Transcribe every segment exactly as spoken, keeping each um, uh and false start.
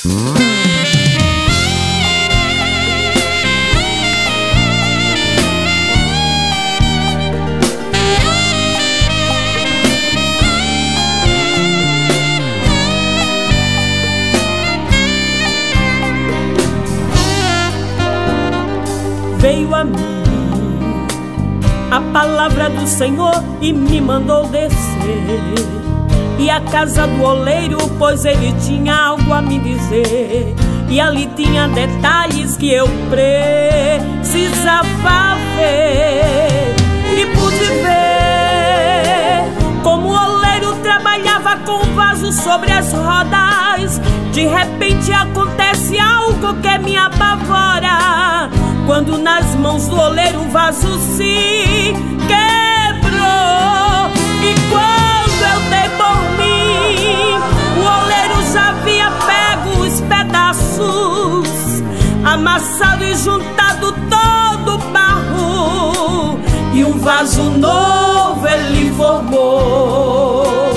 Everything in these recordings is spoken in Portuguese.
Veio a mim a palavra do Senhor e me mandou descer, e a casa do oleiro, pois ele tinha algo a me dizer, e ali tinha detalhes que eu precisava ver. E pude ver como o oleiro trabalhava com o vaso sobre as rodas. De repente acontece algo que me apavora, quando nas mãos do oleiro o vaso se quebrou. E quando eu dei por mim, o oleiro já havia pego os pedaços, amassado e juntado todo o barro, e um vaso novo ele formou.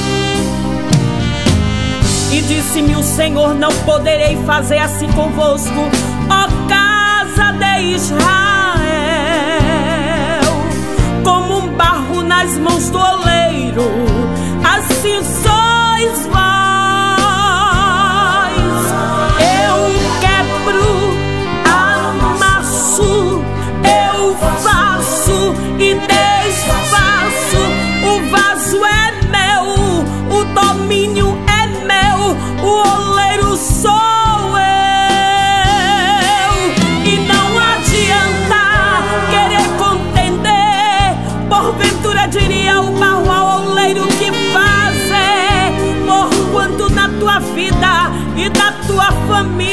E disse-me o Senhor: não poderei fazer assim convosco, ó casa de Israel, como um barro nas mãos do oleiro, assim sois vós. Eu quebro, amasso, eu faço e desfaço. O vaso é meu, o domínio é meu, o oleiro sou eu. Porventura diria o barro ao oleiro: que fazer? Porquanto na tua vida e da tua família